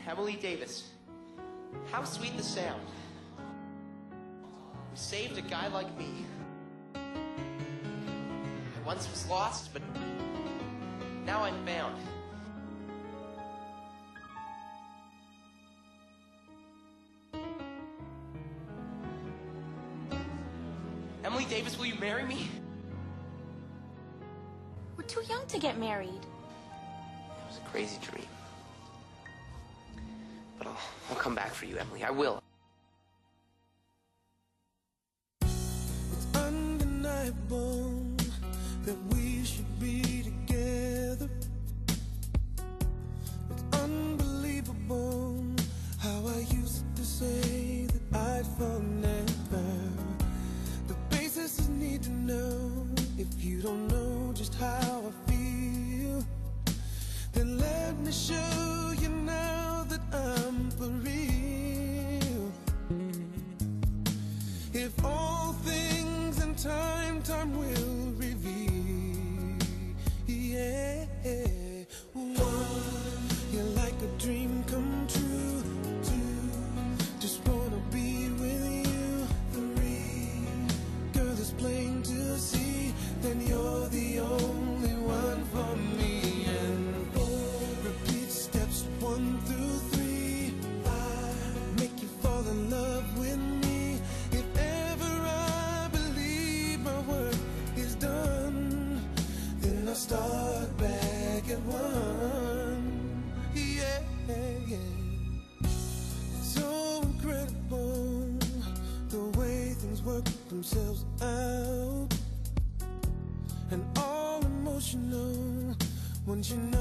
Emily Davis. How sweet the sound. You saved a guy like me. I once was lost, but now I'm found. Emily Davis, will you marry me? We're too young to get married. It was a crazy dream. But I'll come back for you, Emily. I will. It's undeniable that we should be together. It's unbelievable how I used to say that I'd fall never. The basis need to know. If you don't know just how I feel, then let me show you now that I'm for real. If all things in time will reveal. Yeah, one, you're like a dream come true. Two, just wanna be with you. Three, girl, it's plain to see, then you're the only one for me. And four, repeat steps 1 through 3. 5, make you fall in love with me. If ever I believe my work is done, then I'll start back at 1. Yeah, yeah. It's so incredible the way things work themselves out, and all emotional once you